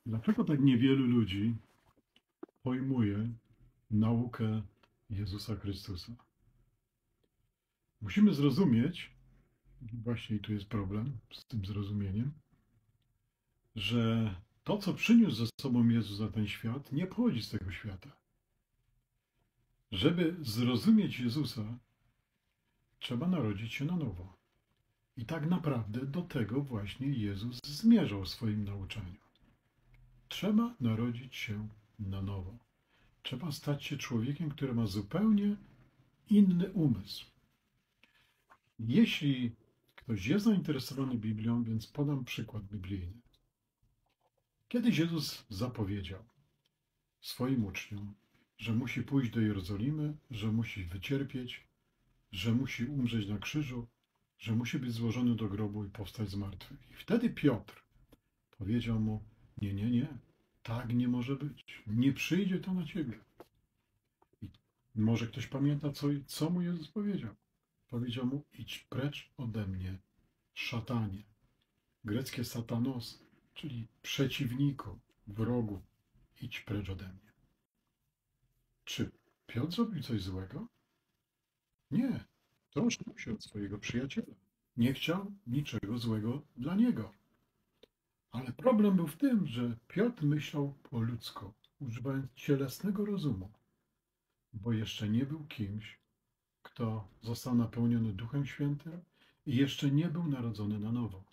Dlaczego tak niewielu ludzi pojmuje naukę Jezusa Chrystusa? Musimy zrozumieć, właśnie tu jest problem z tym zrozumieniem, że to, co przyniósł ze sobą Jezus na ten świat, nie pochodzi z tego świata. Żeby zrozumieć Jezusa, trzeba narodzić się na nowo. I tak naprawdę do tego właśnie Jezus zmierzał w swoim nauczaniu. Trzeba narodzić się na nowo. Trzeba stać się człowiekiem, który ma zupełnie inny umysł. Jeśli ktoś jest zainteresowany Biblią, więc podam przykład biblijny. Kiedyś Jezus zapowiedział swoim uczniom, że musi pójść do Jerozolimy, że musi wycierpieć, że musi umrzeć na krzyżu, że musi być złożony do grobu i powstać z martwych. I wtedy Piotr powiedział mu: nie, nie, nie, tak nie może być. Nie przyjdzie to na ciebie. I może ktoś pamięta, co mu Jezus powiedział? Powiedział mu: idź precz ode mnie, szatanie. Greckie satanos, czyli przeciwniku, wrogu, idź precz ode mnie. Czy Piotr zrobił coś złego? Nie. Troszczył się od swojego przyjaciela. Nie chciał niczego złego dla niego. Ale problem był w tym, że Piotr myślał po ludzku, używając cielesnego rozumu, bo jeszcze nie był kimś, kto został napełniony Duchem Świętym i jeszcze nie był narodzony na nowo.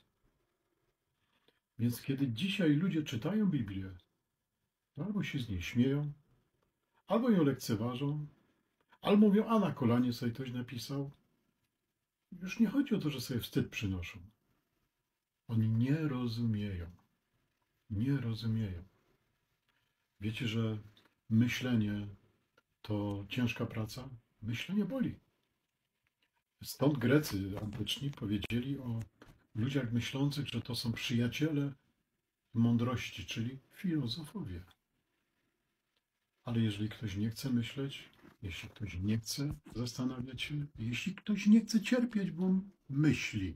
Więc kiedy dzisiaj ludzie czytają Biblię, to albo się z niej śmieją, albo ją lekceważą, albo mówią: a na kolanie sobie ktoś napisał. Już nie chodzi o to, że sobie wstyd przynoszą. Oni nie rozumieją. Nie rozumieją. Wiecie, że myślenie to ciężka praca? Myślenie boli. Stąd Grecy antyczni powiedzieli o ludziach myślących, że to są przyjaciele mądrości, czyli filozofowie. Ale jeżeli ktoś nie chce myśleć, jeśli ktoś nie chce zastanawiać się, jeśli ktoś nie chce cierpieć, bo myśli,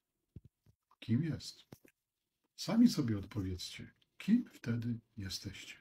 kim jest? Sami sobie odpowiedzcie, kim wtedy jesteście.